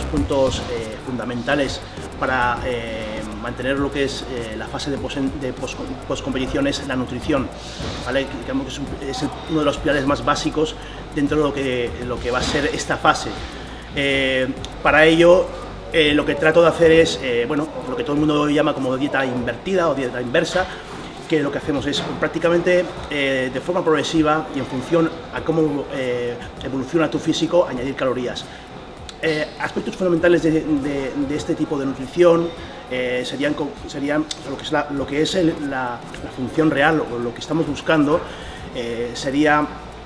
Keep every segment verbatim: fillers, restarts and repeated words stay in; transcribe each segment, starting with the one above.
puntos eh, fundamentales para eh, mantener lo que es eh, la fase de post-competición es la nutrición, ¿vale? Digamos que es, un, es uno de los pilares más básicos dentro de lo que, lo que va a ser esta fase. Eh, para ello, eh, lo que trato de hacer es, eh, bueno, lo que todo el mundo llama como dieta invertida o dieta inversa, que lo que hacemos es prácticamente eh, de forma progresiva y en función a cómo eh, evoluciona tu físico, añadir calorías. Eh, aspectos fundamentales de, de, de este tipo de nutrición eh, serían, serían lo que es, la, lo que es el, la, la función real o lo que estamos buscando, eh, sería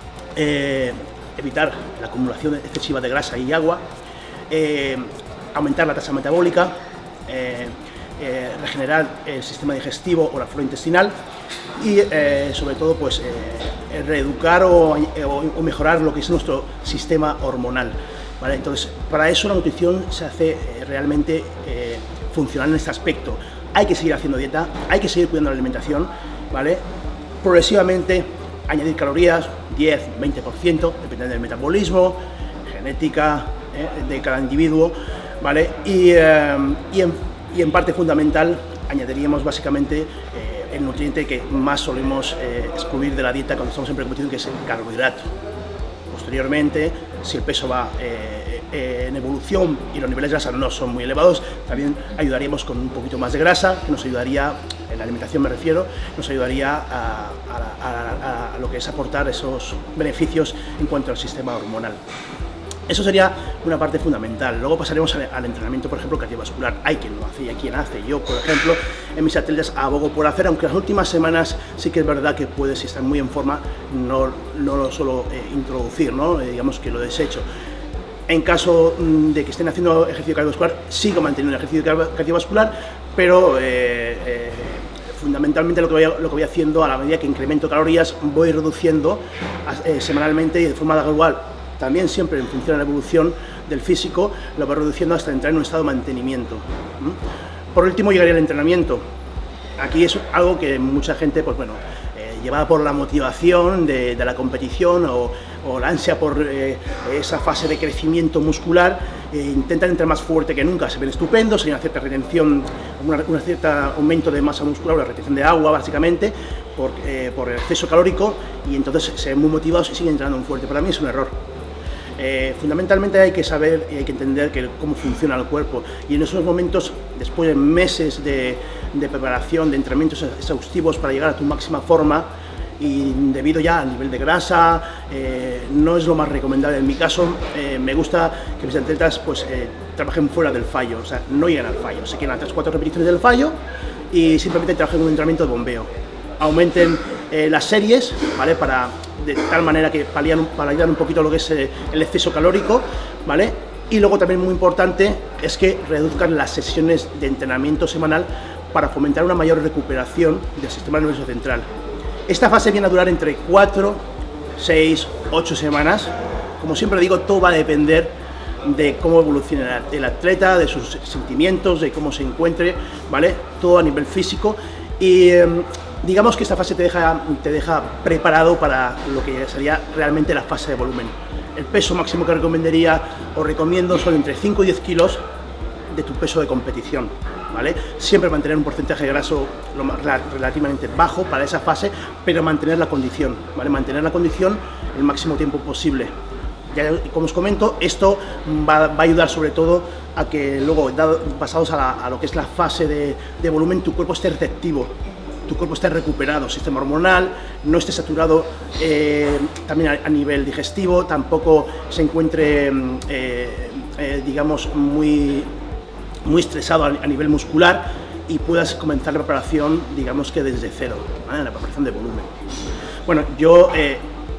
eh, evitar la acumulación excesiva de grasa y agua, eh, aumentar la tasa metabólica, eh, Eh, regenerar el sistema digestivo o la flora intestinal y eh, sobre todo pues eh, reeducar o, o, o mejorar lo que es nuestro sistema hormonal, ¿vale? Entonces, para eso la nutrición se hace eh, realmente eh, funcional en este aspecto. Hay que seguir haciendo dieta, hay que seguir cuidando la alimentación, ¿vale? Progresivamente añadir calorías, diez, veinte por ciento, dependiendo del metabolismo, genética eh, de cada individuo, ¿vale? Y, eh, y en Y en parte fundamental añadiríamos básicamente eh, el nutriente que más solemos eh, excluir de la dieta cuando estamos en precompetición, que es el carbohidrato. Posteriormente, si el peso va eh, eh, en evolución y los niveles de grasa no son muy elevados, también ayudaríamos con un poquito más de grasa, que nos ayudaría, en la alimentación me refiero, nos ayudaría a, a, a, a, a lo que es aportar esos beneficios en cuanto al sistema hormonal. Eso sería una parte fundamental. Luego pasaremos al, al entrenamiento, por ejemplo, cardiovascular. Hay quien lo hace y hay quien hace. Yo, por ejemplo, en mis atletas abogo por hacer, aunque las últimas semanas sí que es verdad que puedes, si están muy en forma, no, no lo suelo eh, introducir, ¿no? Eh, digamos que lo desecho. En caso de que estén haciendo ejercicio cardiovascular, sigo manteniendo el ejercicio cardiovascular, pero eh, eh, fundamentalmente lo que, voy, lo que voy haciendo, a la medida que incremento calorías, voy reduciendo eh, semanalmente y de forma gradual. También siempre en función de la evolución del físico, lo va reduciendo hasta entrar en un estado de mantenimiento. Por último, llegaría el entrenamiento. Aquí es algo que mucha gente, pues bueno, eh, llevada por la motivación de, de la competición o, o la ansia por eh, esa fase de crecimiento muscular, eh, intentan entrar más fuerte que nunca. Se ven estupendos, hay una cierta retención, una, una cierta aumento de masa muscular, una retención de agua básicamente, por, eh, por el exceso calórico, y entonces se ven muy motivados y siguen entrando muy fuerte. Para mí es un error. Eh, fundamentalmente hay que saber y hay que entender que, cómo funciona el cuerpo, y en esos momentos, después de meses de, de preparación, de entrenamientos exhaustivos para llegar a tu máxima forma, y debido ya al nivel de grasa, eh, no es lo más recomendable. En mi caso, eh, me gusta que mis atletas pues, eh, trabajen fuera del fallo, o sea, no lleguen al fallo, se quedan a tres o cuatro repeticiones del fallo y simplemente trabajen en un entrenamiento de bombeo. Aumenten eh, las series, ¿vale? Para, de tal manera que palian, paliar un poquito lo que es eh, el exceso calórico, ¿vale? Y luego también muy importante es que reduzcan las sesiones de entrenamiento semanal para fomentar una mayor recuperación del sistema nervioso central. Esta fase viene a durar entre cuatro, seis, ocho semanas. Como siempre digo, todo va a depender de cómo evolucione el atleta, de sus sentimientos, de cómo se encuentre, ¿vale? Todo a nivel físico. Y eh, digamos que esta fase te deja, te deja preparado para lo que sería realmente la fase de volumen. El peso máximo que recomendaría o recomiendo son entre cinco y diez kilos de tu peso de competición, ¿vale? Siempre mantener un porcentaje de graso lo más, relativamente bajo para esa fase, pero mantener la condición, ¿vale? Mantener la condición el máximo tiempo posible. Ya, como os comento, esto va, va a ayudar sobre todo a que luego, dado, pasados a, la, a lo que es la fase de, de volumen, tu cuerpo esté receptivo, tu cuerpo esté recuperado, sistema hormonal, no esté saturado eh, también a, a nivel digestivo, tampoco se encuentre, eh, eh, digamos, muy, muy estresado a, a nivel muscular, y puedas comenzar la preparación, digamos que desde cero, ¿vale? La preparación de volumen. Bueno, yo... Eh,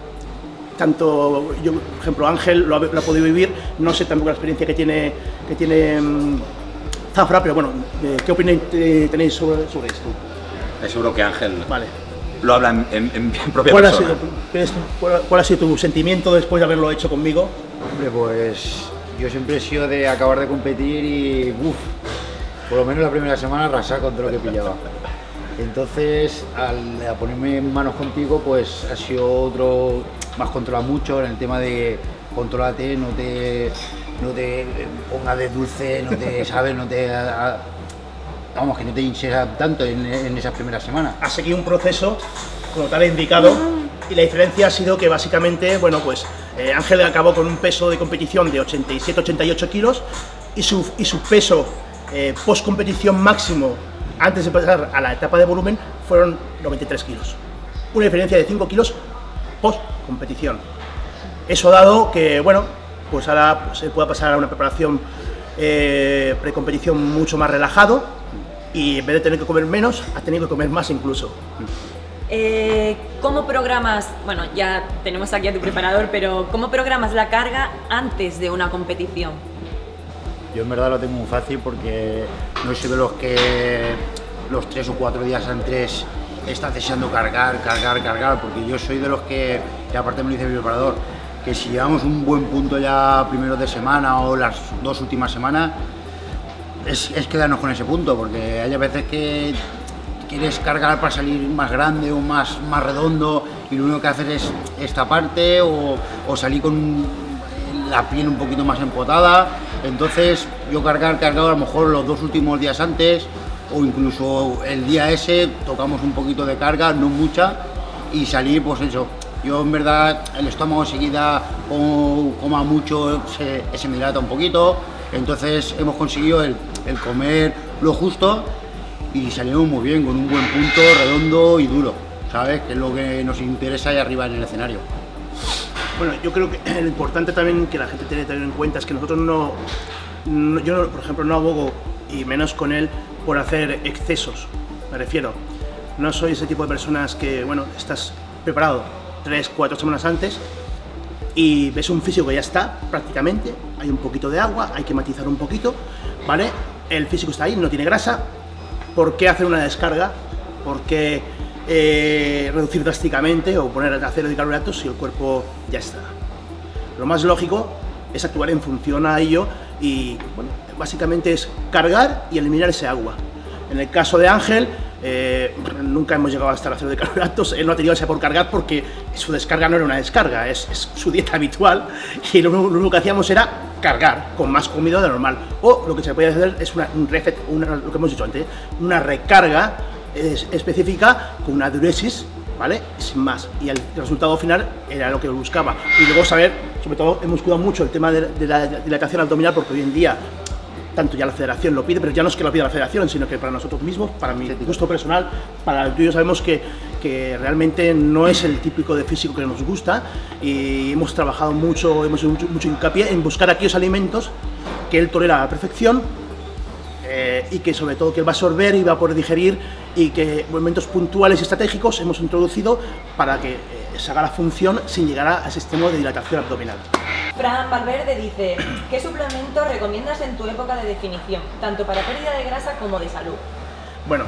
Tanto, yo, por ejemplo, Ángel lo ha, lo ha podido vivir, no sé tampoco la experiencia que tiene, que tiene um, Zafra, pero bueno, ¿qué opinión tenéis sobre, sobre esto? Es seguro que Ángel vale. lo habla en, en, en propia ¿Cuál persona. Ha sido, cuál, ¿Cuál ha sido tu sentimiento después de haberlo hecho conmigo? Hombre, pues yo siempre he sido de acabar de competir y, uff, por lo menos la primera semana arrasar con todo lo que pillaba. Entonces, al a ponerme en manos contigo, pues ha sido otro, más controlado mucho en el tema de controlate, no te, no te ponga de dulce, no te, ¿sabes? No te... A, vamos, que no te hinches tanto en, en esas primeras semanas. Ha seguido un proceso, como tal indicado, y la diferencia ha sido que básicamente, bueno, pues eh, Ángel acabó con un peso de competición de ochenta y siete ochenta y ocho kilos y su, y su peso eh, post competición máximo, antes de pasar a la etapa de volumen, fueron noventa y tres kilos. Una diferencia de cinco kilos post competición. Eso ha dado que, bueno, pues ahora se pueda pasar a una preparación eh, precompetición mucho más relajado, y en vez de tener que comer menos, ha tenido que comer más incluso. Eh, ¿Cómo programas, bueno, ya tenemos aquí a tu preparador, pero ¿cómo programas la carga antes de una competición? Yo en verdad lo tengo muy fácil porque no soy de los que los tres o cuatro días antes estás deseando cargar, cargar, cargar, porque yo soy de los que, y aparte me lo dice mi preparador, que si llevamos un buen punto ya primeros de semana o las dos últimas semanas, es, es quedarnos con ese punto, porque hay veces que quieres cargar para salir más grande o más, más redondo y lo único que haces es esta parte o, o salir con la piel un poquito más empotada. Entonces yo cargar, cargar a lo mejor los dos últimos días antes o incluso el día ese tocamos un poquito de carga, no mucha, y salir pues eso. Yo en verdad el estómago enseguida como coma mucho se, se me dilata un poquito, entonces hemos conseguido el, el comer lo justo y salimos muy bien, con un buen punto, redondo y duro, ¿sabes? Que es lo que nos interesa ahí arriba en el escenario. Bueno, yo creo que lo importante también que la gente tiene que tener en cuenta es que nosotros no, no yo por ejemplo no abogo, y menos con él, por hacer excesos, me refiero. No soy ese tipo de personas que, bueno, estás preparado tres, cuatro semanas antes y ves un físico que ya está prácticamente, hay un poquito de agua, hay que matizar un poquito, ¿vale? El físico está ahí, no tiene grasa. ¿Por qué hacer una descarga? ¿Por qué eh, reducir drásticamente o poner a cero de carbohidratos si el cuerpo ya está? Lo más lógico es actuar en función a ello y, bueno, básicamente es cargar y eliminar ese agua. En el caso de Ángel, eh, nunca hemos llegado a estar a cero de carbohidratos. Él no ha tenido esa por cargar porque su descarga no era una descarga, es, es su dieta habitual, y lo, lo único que hacíamos era cargar con más comida de normal. O lo que se puede hacer es una, un reset, una, lo que hemos dicho antes, una recarga es, específica con una diuresis, ¿vale? Sin más. Y el resultado final era lo que buscaba. Y luego saber, sobre todo hemos cuidado mucho el tema de, de la dilatación abdominal, porque hoy en día tanto ya la federación lo pide, pero ya no es que lo pida la federación, sino que para nosotros mismos, para mi gusto personal, para el tuyo, sabemos que, que realmente no es el típico de físico que nos gusta, y hemos trabajado mucho, hemos hecho mucho, mucho hincapié en buscar aquellos alimentos que él tolera a la perfección, eh, y que sobre todo que él va a absorber y va a poder digerir, y que en momentos puntuales y estratégicos hemos introducido para que eh, se haga la función sin llegar a ese extremo de dilatación abdominal. Fran Valverde dice, ¿qué suplemento recomiendas en tu época de definición, tanto para pérdida de grasa como de salud? Bueno,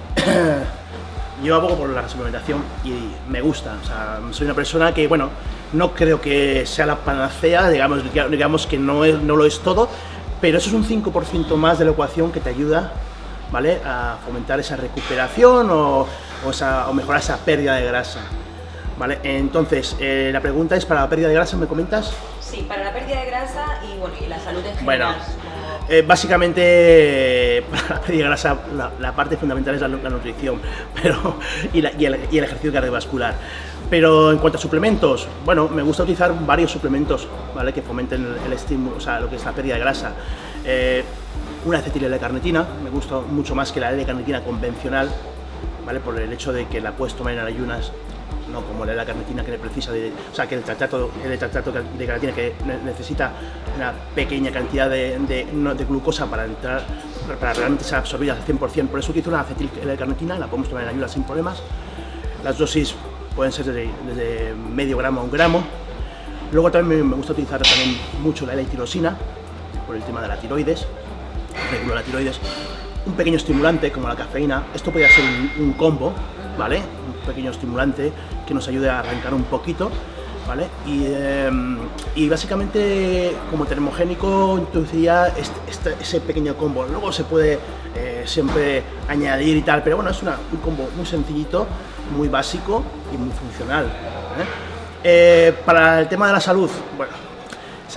yo abogo por la suplementación y me gusta, o sea, soy una persona que, bueno, no creo que sea la panacea, digamos, digamos que no, es, no lo es todo, pero eso es un cinco por ciento más de la ecuación que te ayuda, ¿vale?, a fomentar esa recuperación o, o, esa, o mejorar esa pérdida de grasa. Vale, entonces, eh, la pregunta es, ¿para la pérdida de grasa me comentas? Sí, para la pérdida de grasa y, bueno, y la salud en general. Bueno, eh, básicamente, eh, para la pérdida de grasa, la, la parte fundamental es la, la nutrición, pero, y, la, y, el, y el ejercicio cardiovascular. Pero en cuanto a suplementos, bueno, me gusta utilizar varios suplementos, ¿vale?, que fomenten el, el estímulo, o sea, lo que es la pérdida de grasa. Eh, una acetil-L-carnitina, me gusta mucho más que la L-carnitina convencional, ¿vale?, por el hecho de que la puedes tomar en ayunas, no como la carnitina que precisa de, o sea, que el tractato, el tractato de carnitina que necesita una pequeña cantidad de, de, de glucosa para entrar, para realmente ser absorbida al cien por cien. Por eso utilizo una acetil-L-carnitina, la podemos tomar en ayunas sin problemas. Las dosis pueden ser desde, desde medio gramo a un gramo. Luego también me gusta utilizar también mucho la L-tirosina por el tema de la tiroides, regula la tiroides. Un pequeño estimulante como la cafeína, esto podría ser un, un combo, ¿vale?, un pequeño estimulante que nos ayude a arrancar un poquito, ¿vale? Y, eh, y básicamente como termogénico introduciría este, este, ese pequeño combo. Luego se puede eh, siempre añadir y tal, pero bueno, es una, un combo muy sencillito, muy básico y muy funcional, ¿eh? Eh, para el tema de la salud, bueno, salud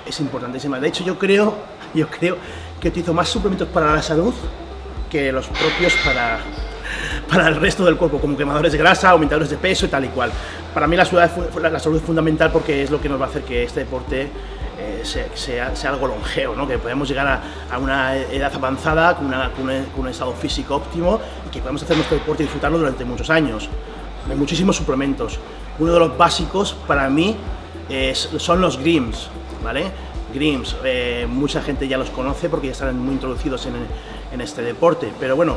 es importantísima. De hecho, yo creo, yo creo que utilizo más suplementos para la salud que los propios para, para el resto del cuerpo, como quemadores de grasa, aumentadores de peso y tal y cual. Para mí la salud, la salud es fundamental porque es lo que nos va a hacer que este deporte eh, sea, sea, sea algo longevo, ¿no? Que podamos llegar a, a una edad avanzada con, una, con, un, con un estado físico óptimo y que podamos hacer nuestro deporte y disfrutarlo durante muchos años. Hay muchísimos suplementos. Uno de los básicos para mí es, son los Grims, ¿vale? Grims, eh, mucha gente ya los conoce porque ya están muy introducidos en, en este deporte, pero bueno,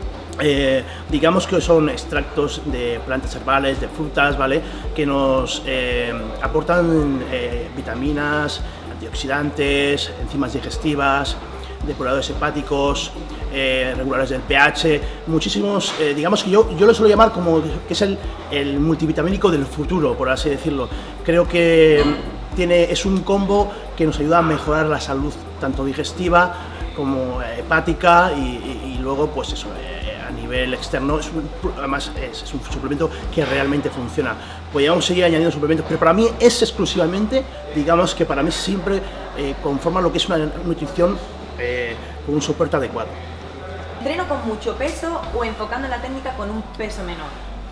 eh, digamos que son extractos de plantas herbales, de frutas, ¿vale? Que nos eh, aportan eh, vitaminas, antioxidantes, enzimas digestivas, depuradores hepáticos, eh, reguladores del pH, muchísimos, eh, digamos que yo, yo lo suelo llamar como que es el, el multivitamínico del futuro, por así decirlo. Creo que tiene, es un combo que nos ayuda a mejorar la salud tanto digestiva como hepática y, y, y luego pues eso, eh, a nivel externo, es un, además es, es un suplemento que realmente funciona. Podríamos seguir añadiendo suplementos, pero para mí es exclusivamente, digamos que para mí siempre eh, conforma lo que es una nutrición eh, con un soporte adecuado. ¿Entreno con mucho peso o enfocando la técnica con un peso menor?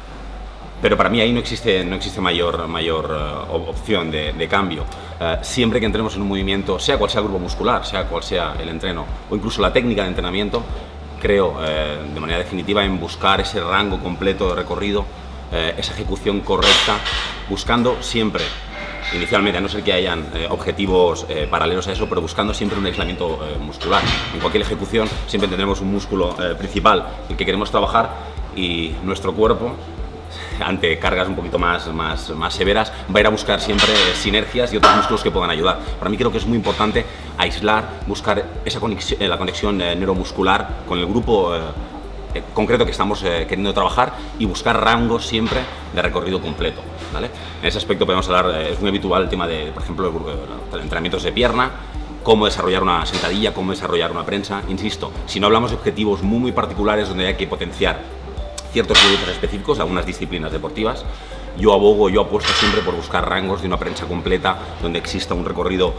Pero para mí ahí no existe, no existe mayor, mayor uh, opción de, de cambio. Uh, siempre que entremos en un movimiento, sea cual sea el grupo muscular, sea cual sea el entreno o incluso la técnica de entrenamiento, creo uh, de manera definitiva en buscar ese rango completo de recorrido, uh, esa ejecución correcta, buscando siempre, inicialmente, a no ser que hayan eh, objetivos eh, paralelos a eso, pero buscando siempre un aislamiento eh, muscular. En cualquier ejecución siempre tendremos un músculo eh, principal, el que queremos trabajar, y nuestro cuerpo, ante cargas un poquito más, más, más severas, va a ir a buscar siempre sinergias y otros músculos que puedan ayudar. Para mí creo que es muy importante aislar, buscar esa conexión, la conexión eh, neuromuscular con el grupo eh, eh, concreto que estamos eh, queriendo trabajar y buscar rangos siempre de recorrido completo, ¿vale? En ese aspecto podemos hablar, eh, es muy habitual el tema de, por ejemplo, de entrenamientos de pierna, cómo desarrollar una sentadilla, cómo desarrollar una prensa. Insisto, si no hablamos de objetivos muy, muy particulares donde hay que potenciar ciertos productos específicos, algunas disciplinas deportivas, yo abogo, yo apuesto siempre por buscar rangos de una prensa completa, donde exista un recorrido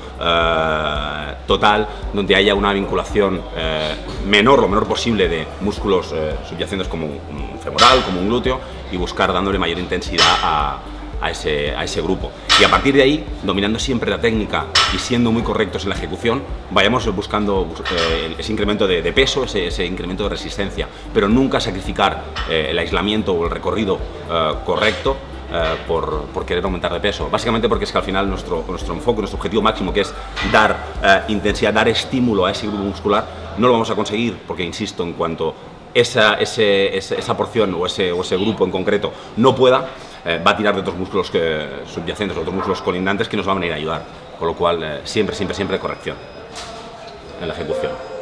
eh, total, donde haya una vinculación eh, menor, lo menor posible, de músculos eh, subyacentes como un femoral, como un glúteo, y buscar dándole mayor intensidad a, a, ese, a ese grupo. Y a partir de ahí, dominando siempre la técnica y siendo muy correctos en la ejecución, vayamos buscando eh, ese incremento de, de peso, ese, ese incremento de resistencia, pero nunca sacrificar eh, el aislamiento o el recorrido eh, correcto eh, por, por querer aumentar de peso. Básicamente porque es que al final nuestro, nuestro enfoque, nuestro objetivo máximo, que es dar eh, intensidad, dar estímulo a ese grupo muscular, no lo vamos a conseguir porque, insisto, en cuanto esa, ese, esa porción o ese, o ese grupo en concreto no pueda, Eh, va a tirar de otros músculos que, subyacentes, otros músculos colindantes que nos van a venir a ayudar, con lo cual eh, siempre, siempre, siempre corrección en la ejecución.